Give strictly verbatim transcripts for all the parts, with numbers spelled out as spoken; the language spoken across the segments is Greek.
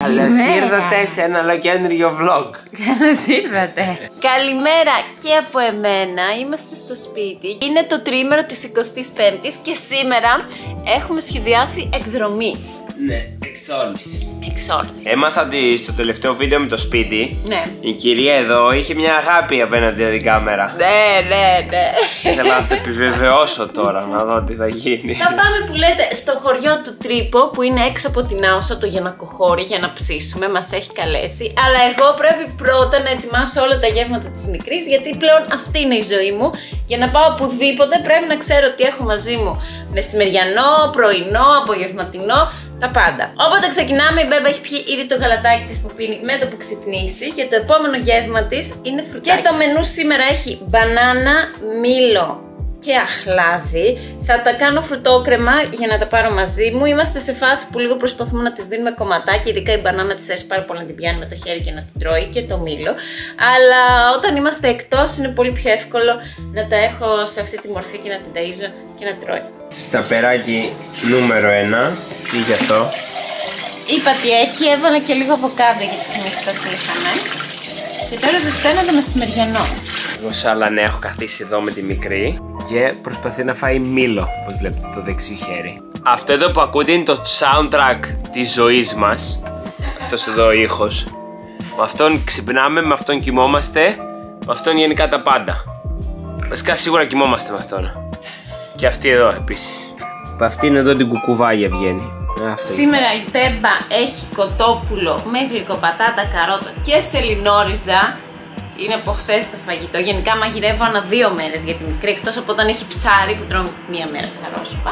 Καλώς ήρθατε σε ένα ολοκέντριο vlog. Καλώς ήρθατε. Καλημέρα και από εμένα. Είμαστε στο σπίτι. Είναι το τριήμερο της εικοστής πέμπτης και σήμερα έχουμε σχεδιάσει εκδρομή. Ναι, εξόρμηση. Εξόρμηση. Έμαθα ότι στο τελευταίο βίντεο με το σπίτι, ναι, η κυρία εδώ είχε μια αγάπη απέναντι από την κάμερα. Ναι, ναι, ναι. Θέλω να το επιβεβαιώσω τώρα, να δω τι θα γίνει. Θα πάμε που λέτε στο χωριό του Τρίπο που είναι έξω από την Άουσα, το Γιαννακοχώρι, για να ψήσουμε. Μας έχει καλέσει. Αλλά εγώ πρέπει πρώτα να ετοιμάσω όλα τα γεύματα της μικρής, γιατί πλέον αυτή είναι η ζωή μου. Για να πάω οπουδήποτε πρέπει να ξέρω ότι έχω μαζί μου μεσημεριανό, πρωινό, απογευματινό. Τα πάντα. Όποτε ξεκινάμε, η Μπέμπα έχει πιει ήδη το γαλατάκι της που πίνει με το που ξυπνήσει και το επόμενο γεύμα της είναι φρουτάκι. Και το μενού σήμερα έχει μπανάνα, μήλο και αχλάδι. Θα τα κάνω φρουτόκρεμα για να τα πάρω μαζί μου. Είμαστε σε φάση που λίγο προσπαθούμε να τις δίνουμε κομματάκια, ειδικά η μπανάνα της αρέσει πάρα πολύ να την πιάνει με το χέρι και να την τρώει, και το μήλο. Αλλά όταν είμαστε εκτός είναι πολύ πιο εύκολο να τα έχω σε αυτή τη μορφή και να την ταΐζω και να τρώει. Ταπεράκι νούμερο ένα. Τι γι' αυτό? Είπα τι έχει, έβαλα και λίγο αβοκάντο γιατί θυμήθηκα ότι είχαμε. Και τώρα ζεσταίνω το μεσημεριανό. Εγώ σαν ναι, έχω καθίσει εδώ με τη μικρή και προσπαθεί να φάει μήλο, όπως βλέπετε στο δεξί χέρι. Αυτό εδώ που ακούτε είναι το soundtrack της ζωής μας. Αυτός εδώ ο ήχος. Με αυτόν ξυπνάμε, με αυτόν κοιμόμαστε, με αυτόν γενικά τα πάντα. Βασικά σίγουρα κοιμόμαστε με αυτόν. Και αυτή εδώ επίσης. Από αυτήν εδώ την κουκουβάγια βγαίνει. Αυτή. Σήμερα η Μπέμπα έχει κοτόπουλο με γλυκοπατάτα, καρότα και σελινόριζα. Είναι από χθες το φαγητό. Γενικά μαγειρεύω ανά δύο μέρες για τη μικρή, εκτός από όταν έχει ψάρι που τρώμε μία μέρα ψαρόσουπα.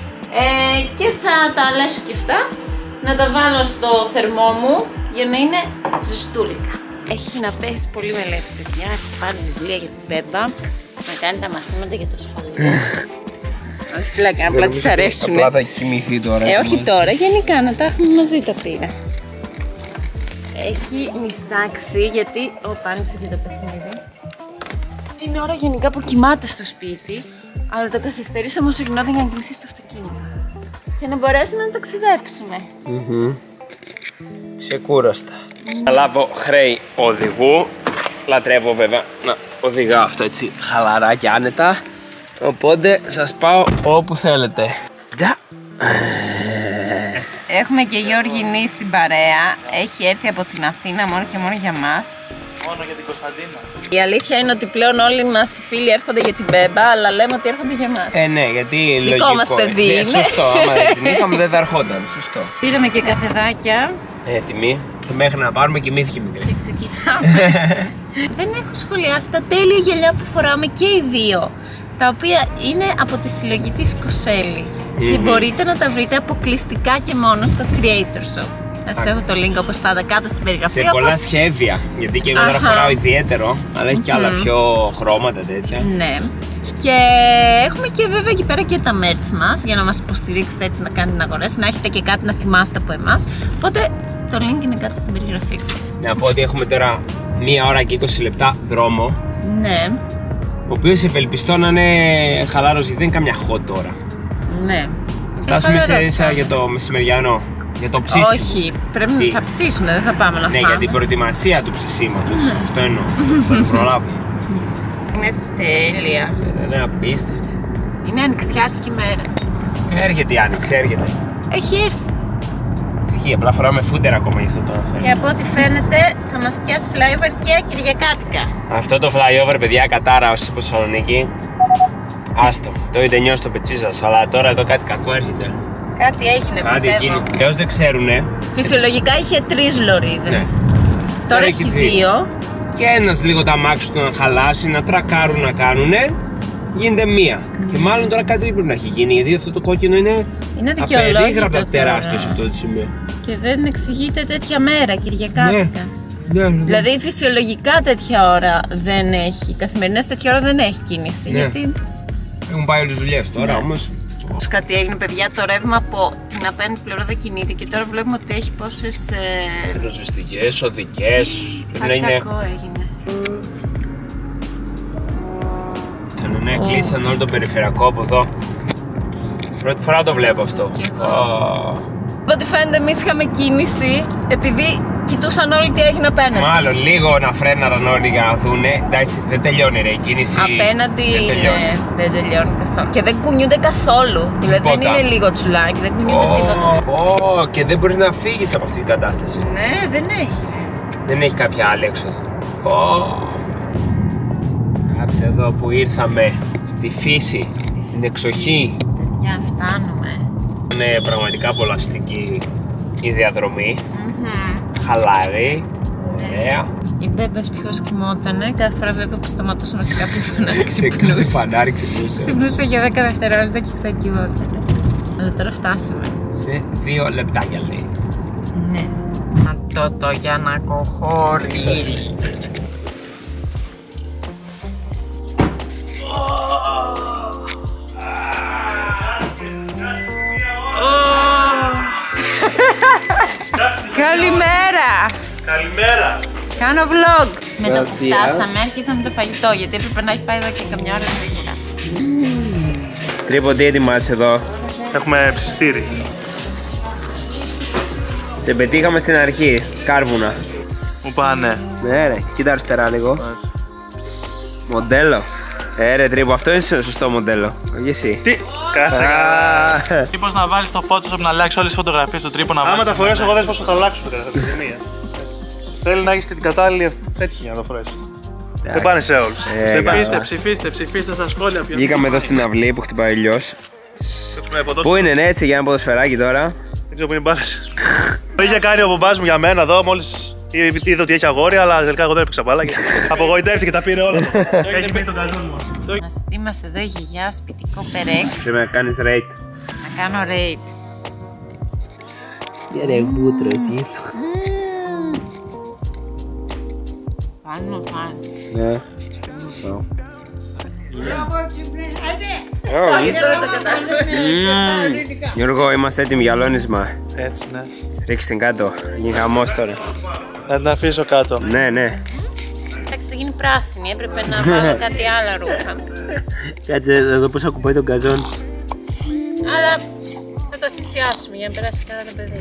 Ε, και θα τα αλέσω και αυτά, να τα βάλω στο θερμό μου για να είναι ζεστούλικα. Έχει να πέσει πολύ μελέτη, παιδιά. Έχει πάρει βιβλία για την Μπέμπα, να κάνει τα μαθήματα για το σχολείο. Όχι πλάκα, απλά της αρέσουν. Απλά θα κοιμηθεί τώρα. Ε, όχι τώρα, γενικά να τα έχουμε μαζί τα πήρα. Έχει μιστάξει γιατί. Ωπα, άνοιξε και το παιχνίδι. Είναι ώρα γενικά που κοιμάται στο σπίτι, αλλά το καθυστερήσαμε όσο γινόταν για να κοιμηθεί στο αυτοκίνητο. Για να μπορέσουμε να ταξιδέψουμε. Mm-hmm. Ξεκούραστα. Θα λάβω χρέη οδηγού. Λατρεύω βέβαια να οδηγάω αυτό έτσι χαλαρά και άνετα. Οπότε σας πάω όπου θέλετε. Τζα. Έχουμε και Γιώργη Νη στην παρέα. Έχει έρθει από την Αθήνα μόνο και μόνο για μας. Μόνο για την Κωνσταντίνα. Η αλήθεια είναι ότι πλέον όλοι μας οι φίλοι έρχονται για την Μπέμπα, αλλά λέμε ότι έρχονται για μας. Ε, ναι, γιατί δικό λογικό μας παιδί είναι. Ε, σωστό, άμα δεν την είχαμε δεν θα ερχόταν. Σωστό. Πήραμε και καφεδάκια. Έτοιμοι. Και μέχρι να πάρουμε κοιμήθηκε η μικρή. Και ξεκινάμε. Δεν έχω σχολιάσει τα τέλεια γυαλιά που φοράμε και οι δύο, τα οποία είναι από τη συλλογή της Κοσέλη. Mm-hmm. Και μπορείτε να τα βρείτε αποκλειστικά και μόνο στο Creator Shop. Θα σας έχω το link όπως πάντα κάτω στην περιγραφή. Σε πολλά σχέδια, γιατί και εγώ τώρα φοράω ιδιαίτερο, αλλά έχει και άλλα mm-hmm. πιο χρώματα τέτοια. Ναι. Και έχουμε και βέβαια εκεί πέρα και τα merch μας, για να μας υποστηρίξετε έτσι να κάνετε αγορές, να έχετε και κάτι να θυμάστε από εμάς. Οπότε το link είναι κάτω στην περιγραφή. Να πω ότι έχουμε τώρα μία ώρα και είκοσι λεπτά δρόμο. Ναι. Ο οποίος ευελπιστώ να είναι χαλάρος, γιατί δεν είναι καμιά hot τώρα. Ναι. Φτάσουμε σε ίσα για το μεσημεριανό, για το ψήσιμο. Όχι, πρέπει να θα ψήσουμε, δεν θα πάμε να ναι, φάμε. Ναι, για την προετοιμασία του ψησίματος, ναι. Αυτό εννοώ, θα το προλάβουμε. Είναι τέλεια. Είναι απίστευτη. Είναι ανοιξιάτικη μέρα. Έρχεται η άνοιξη, έρχεται. Έχει έρθει. Ισχύει, απλά φοράμε φούτερ ακόμα γι' αυτό το αναφέρω. Και από ό,τι φαίνεται θα μας πιάσει flyover και Κυριακάτικα. Αυτό το flyover, παιδιά, κατάρα όσοι από Θεσσαλονίκη. Άστο, το έχετε νιώσει το πετσί σας, αλλά τώρα εδώ κάτι κακό έρχεται. Κάτι έγινε, κάτι πιστεύω. Εκείνη. Και όσοι δεν ξέρουνε. Φυσιολογικά είχε τρεις λωρίδες. Ναι. Τώρα, τώρα έχει δύο. δύο. Και ένας λίγο τα μάξι του να χαλάσει, να τρακάρουν να κάνουνε. Γίνεται μία. Mm. Και μάλλον τώρα κάτι δεν πρέπει να έχει γίνει, γιατί αυτό το κόκκινο είναι, είναι απερίγραπτα τεράστιο σε αυτό το σημείο. Και δεν εξηγείται τέτοια μέρα, Κυριακάτικα. Ναι. Ναι, ναι. Δηλαδή φυσιολογικά τέτοια ώρα δεν έχει, καθημερινές τέτοια ώρα δεν έχει κίνηση. Ναι. Γιατί... έχουν πάει όλες τις δουλειές τώρα, ναι. Όμως. Κάτι έγινε, παιδιά, το ρεύμα από την απέναντι πλευρά δεν κινείται και τώρα βλέπουμε ότι έχει πόσες πυροσβεστικές, οδικές. Κάτι είναι... κακό έγινε. Ναι, oh. Κλείσαν όλο το περιφερειακό από εδώ. Πρώτη φορά το βλέπω αυτό. Oh. Από ό,τι φαίνεται, εμείς είχαμε κίνηση επειδή κοιτούσαν όλοι τι έγινε απέναντι. Μάλλον λίγο να φρέναραν όλοι για να δούνε. Εντάξει, δεν τελειώνει ρε η κίνηση. Απέναντι δεν τελειώνει. Ναι, δεν τελειώνει καθόλου. Και δεν κουνιούνται καθόλου. Δηλαδή δεν είναι λίγο τσουλάκι, δεν κουνιούνται oh, τίποτα. Oh, και δεν μπορείς να φύγεις από αυτή την κατάσταση. Ναι, δεν έχει. Δεν έχει κάποια άλλη έξοδο. Oh. Κάψε εδώ που ήρθαμε. Στη φύση, στην εξοχή. Για φτάνουμε. Είναι πραγματικά απολαυστική η διαδρομή. Mm-hmm. Χαλαρή. Ωραία. Η Μπέμπα ευτυχώς κοιμότανε. Κάθε φορά βέβαια που σταματούσαμε σε κάποιο φανάρι ξυπνούσε. Σε κάθε φανάρι ξυπνούσε. Ξυπνούσε για δέκα δευτερόλεπτα και ξανακοιμότανε. Αλλά τώρα φτάσαμε. Σε δύο λεπτάκια λέει. Ναι. Αυτό το για να κοχώρει. Καλημέρα! Καλημέρα! Κάνω vlog! Με το που φτάσαμε άρχισαμε το φαγητό γιατί έπρεπε να έχει πάει εδώ και καμιά ώρα νωρίτερα. Τρίπο, τι ετοιμάζεις εδώ? Έχουμε ψιστήρι. Σε πετύχαμε στην αρχή, κάρβουνα. Μου πάνε. Ναι ρε, κοίτα αριστερά λίγο. Μοντέλο. Ε ρε Τρίπο, αυτό είναι σωστό μοντέλο, όχι εσύ. Τι, κάτσε καλά. Μήπως να βάλεις το Photoshop να αλλάξει όλες τις φωτογραφίες του Τρίπο να βάλεις. Άμα τα φορέσω εγώ δες πώς θα τα αλλάξω κατά τη μία. Θέλει να έχεις και την κατάλληλη τέτοια για να το φορέσεις. Δεν πάνε σε όλους. Ψηφίστε, ψηφίστε, ψηφίστε στα σχόλια. Βγήκαμε εδώ στην αυλή που χτυπάει ο ήλιος. Πού είναι ναι, έτσι για ένα ποδοσφαιράκι τώρα? Δεν ξέρω που είναι μπάλες. Το είχε κάνει ο μπαμπάς μου για μένα εδώ μόλις είδε ότι έχει αγόρι, αλλά τελικά εγώ δεν έπαιξα μπάλα και απογοητεύτηκε, τα πήρε όλα. Έχει πει τον καζόν μας. Μας ετοίμασε εδώ η γιαγιά σπιτικό περέκ. Πρέπει να κάνεις rate. Να κάνω rate. Ρε μπούτρο εσύ. Πάνω, πάνω. Ναι. Γιώργο, είμαστε έτοιμοι για λόνισμα. Έτσι, ναι. Ρίξτε την κάτω, γίνει χαμός τώρα. Να την αφήσω κάτω. Ναι, ναι. Εντάξει, θα γίνει πράσινη, έπρεπε να βάλω κάτι άλλο ρούχα. Κάτσε εδώ πώς ακουπάει τον καζόν. Αλλά θα το θυσιάσουμε για να περάσει καλά το παιδί.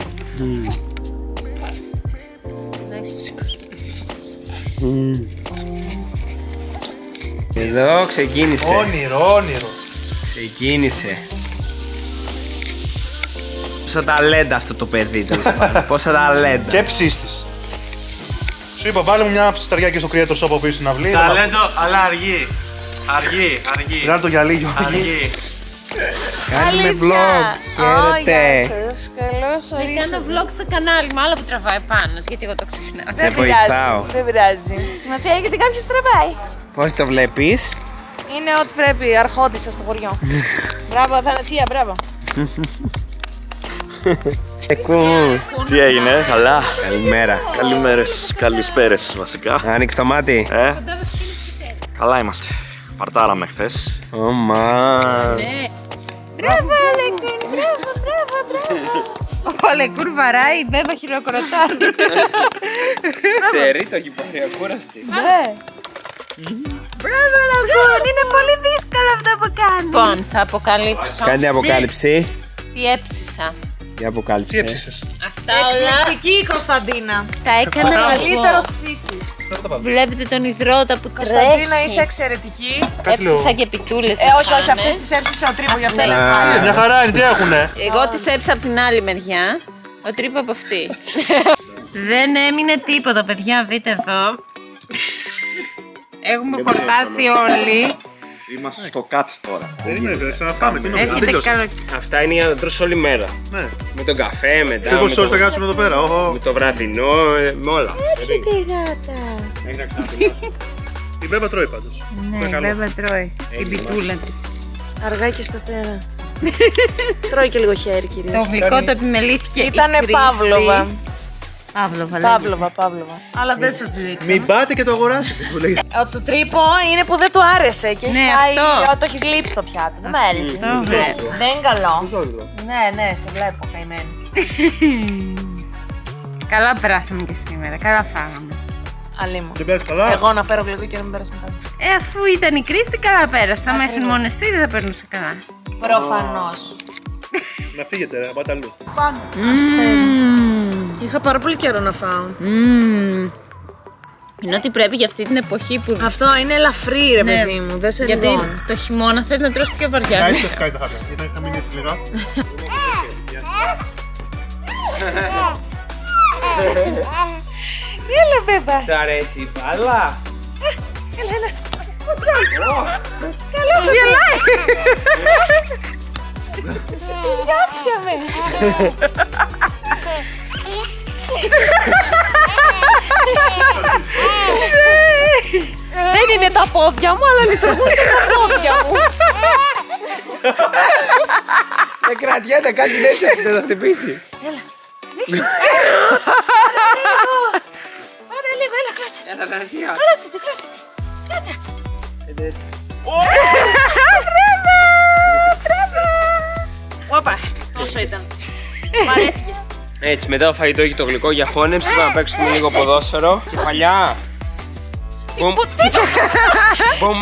Εδώ ξεκίνησε. Όνειρο, όνειρο. Ξεκίνησε. Πόσα ταλέντα αυτό το παιδί, τέλος πάντων. Πόσα ταλέντα. Και ψίστης. Σου είπα, βάλε μου μια ψισταριά και στο Creator Shop από πίσω στην αυλή. Ταλέντο, αλλά αργή. Αργή, αργή. Βγάλε το γυαλί, Γιώργη. Αργή. Κάνουμε vlog. Χαίρετε. Δεν κάνω vlog στο κανάλι μου, άλλο που τραβάει πάνω, γιατί εγώ το ξεχνάω. Σε βοηθάω. Δεν πειράζει. Σημασία έχει ότι κάποιος τραβάει. Πώς το βλέπεις? Είναι ό,τι πρέπει, αρχόντισσα στο χωριό. Μπράβο, Αθανασία, μπράβο. Τι έγινε, καλά. Καλημέρα. Καλημέρες, καλησπέρες βασικά. Άνοιξε το μάτι. Ε, καλά είμαστε. Παρτάραμε χθες. Ω μαν. Μπράβο, Λεκούρ, μπράβο, μπράβο, μπράβο. Ο Λεκούρ βαράει, η Μπέμπα χειροκροτάει. Ξέρει, το έχει πάρει ακούραστη. Ναι. Μπράβο, Λεκούρ, είναι πολύ δύσκολο αυτό που κάνει. Λοιπόν, θα αποκαλύψω. Κάντε αποκάλυψη. Τι έψησα. Τι αποκάλυψη. Τι έψησες? Αυτά όλα Εκπληκτική η Κωνσταντίνα. τα έκανα εγώ. Καλύτερος ψίστης. Βλέπετε τον υδρότα που Κωνσταντίνα, τρέχει. είσαι εξαιρετική. Έψησα και πιτούλες. Ε, όχι, όχι, αυτές τις έψησε ο Τρίπο για αυτά. Ε, μια χαρά είναι, τι έχουνε. Εγώ τις έψα από την άλλη μεριά. Ο Τρίπο από αυτή. Δεν έμεινε τίποτα, παιδιά. Δείτε εδώ. Έχουμε χορτάσει όλοι. Είμαστε στο cut τώρα. Περίμενε, θα ξαναπάμε. Τι Έρχεται τελειώσε. καλό. Αυτά είναι για να τρως όλη μέρα. Ναι. Με τον καφέ, μετά. Και με πόσες ώρες το- θα κάτσουμε εδώ πέρα. Οχο. Με το βραδινό, ε, με όλα. Έρχεται η γάτα. Έχει να ξαναθυμάσαι. Η Μπέμπα τρώει πάντως. Ναι, καλό. βέβαια τρώει. Την πιτούλα της. Αργά και σταθερά. Τρώει και λίγο χέρι, κυρίως. Το γλυκό το επιμελήθηκε. η Ήτανε Κρίστη. Παύλοβα. Παύλοβα, λέγεται. Παύλοβα, Παύλοβα. Αλλά δεν σας τη δείξω. Μην πάτε και το αγοράσετε. που λέγεται. Ο του Τρίπο είναι που δεν του άρεσε και έχει Ναι, φάει, αυτό. το έχει γλύψει το πιάτο. Δεν με έλυσε. Το βλέπω. Δεν είναι καλό. Πόσο άλλο. Ναι, ναι, σε βλέπω καημένη. Καλά περάσαμε και σήμερα. Καλά φάγαμε. Αλίμο. Δεν πέφτει καλά. Εγώ να φέρω γλυκό και να μην πέρασε μετά. Ε, αφού ήταν η Κρίστη, καλά πέρασα. Άμα ήσουν μόνο εσύ, δεν θα περνούσε καλά. Προφανώς. Να φύγετε, ρε, να πάτε αλλού. Πάνω. Αστέρι. Είχα πάρα πολύ καιρό να φάω. Mm. Είναι ότι πρέπει για αυτή την εποχή που. Αυτό είναι ελαφρύ, ρε Ναι. παιδί μου. Δεν σε Γιατί λιγώνει. το χειμώνα θες να τρως πιο βαριά. Να είσαι κάτι τα χάπια. Γιατί θα μείνει έτσι λίγα. Έλα, βέβαια. Σ' αρέσει η μπάλα? Έλα, έλα. Καλό, γελάει. Γιάπιαμε. Δεν είναι τα πόδια μου, αλλά λειτουργούσε τα πόδια μου. Δεν κρατιέται κάτι έτσι, δεν θα χτυπήσει. Έλα, ρίξτε. Πάρε λίγο, έλα, κλάτσε τη. Έλα, Δασία. Κλάτσε τη, κλάτσε τη. Κλάτσε. Έτσι. Τρέβε, τρέβε. Όπα, όσο ήταν. Βαρέθηκε. Έτσι, μετά το φαγητό έχει το γλυκό για χώνεψη. Πάμε να παίξουμε λίγο ποδόσφαιρο. Κεφαλιά. Μπουμ. Τι το Μπουμ.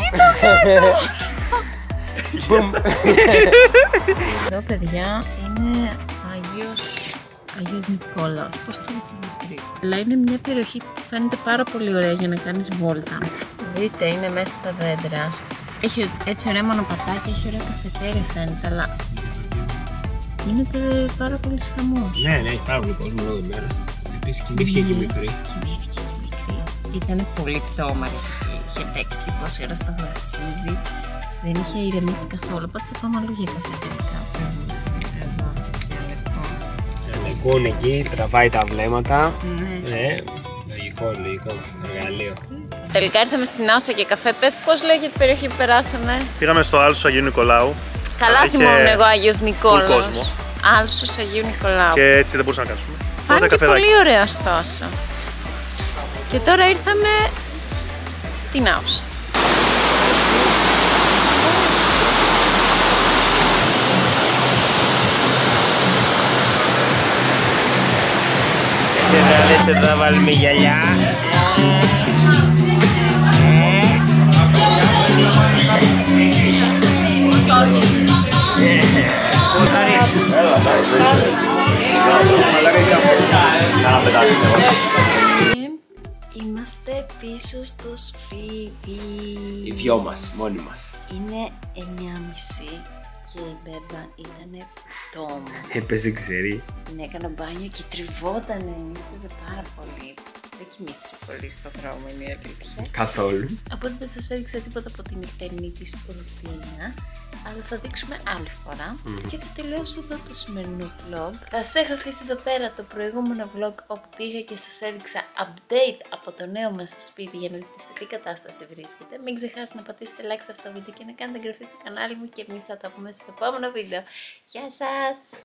Μπουμ. Εδώ, παιδιά, είναι Άγιος, Άγιος Νικόλαος. Πώς το λέει? Αλλά είναι μια περιοχή που φαίνεται πάρα πολύ ωραία για να κάνεις βόλτα. Δείτε, είναι μέσα στα δέντρα. Έχει έτσι ωραία μονοπατάκια, έχει ωραία καφετέρια φαίνεται, αλλά γίνεται πάρα πολύ χαμός. Ναι, ναι, έχει πάρα πολύ κόσμο εδώ μέρα. Επίσης κοιμήθηκε και μικρή. Κοιμήθηκε και μικρή. Ήταν πολύ πτώμαρη. Είχε παίξει πόση ώρα στο γρασίδι. Δεν είχε ηρεμήσει καθόλου. Οπότε θα πάμε αλλού για καφέ τελικά. Εδώ, για λεπτό. Λεκούν εκεί, τραβάει τα βλέμματα. Ναι. Ναι, λογικό, λογικό. Εργαλείο. Τελικά ήρθαμε στην Άουσα για καφέ. Πες πώς λέγεται η περιοχή που περάσαμε. Πήγαμε στο Άλσος Αγίου Νικολάου. Καλά Είχε θυμόμουν εγώ Άγιος Νικόλαος. κόσμο. Άλσος Αγίου Νικολάου. Και έτσι δεν μπορούσαμε να κάτσουμε. Φάνηκε καφεδάκι. πολύ ωραίο ωστόσο. Και τώρα ήρθαμε στην Άουσα. Έτσι θα λες εδώ θα βάλουμε γυαλιά. Είμαστε πίσω στο σπίτι. Οι δυο μας, μόνοι μας. Είναι εννιά και μισή και η Μπέμπα ήτανε πτώμα. Έπαιζε ξέρει. Την έκανα μπάνιο και τριβότανε, νύσταζε πάρα πολύ. Δεν κοιμήθηκε πολύ στο δρόμο, είναι η αλήθεια. Καθόλου. Οπότε δεν σας έδειξα τίποτα από την νυχτερινή της ρουτίνα, αλλά θα δείξουμε άλλη φορά. Mm-hmm. Και θα τελειώσω εδώ το σημερινό vlog. Θα σας έχω αφήσει εδώ πέρα το προηγούμενο vlog όπου πήγα και σας έδειξα update από το νέο μας σπίτι για να δείτε σε τι κατάσταση βρίσκεται. Μην ξεχάσετε να πατήσετε like σε αυτό το βίντεο και να κάνετε εγγραφή στο κανάλι μου και εμείς θα τα πούμε στο επόμενο βίντεο. Γεια σας!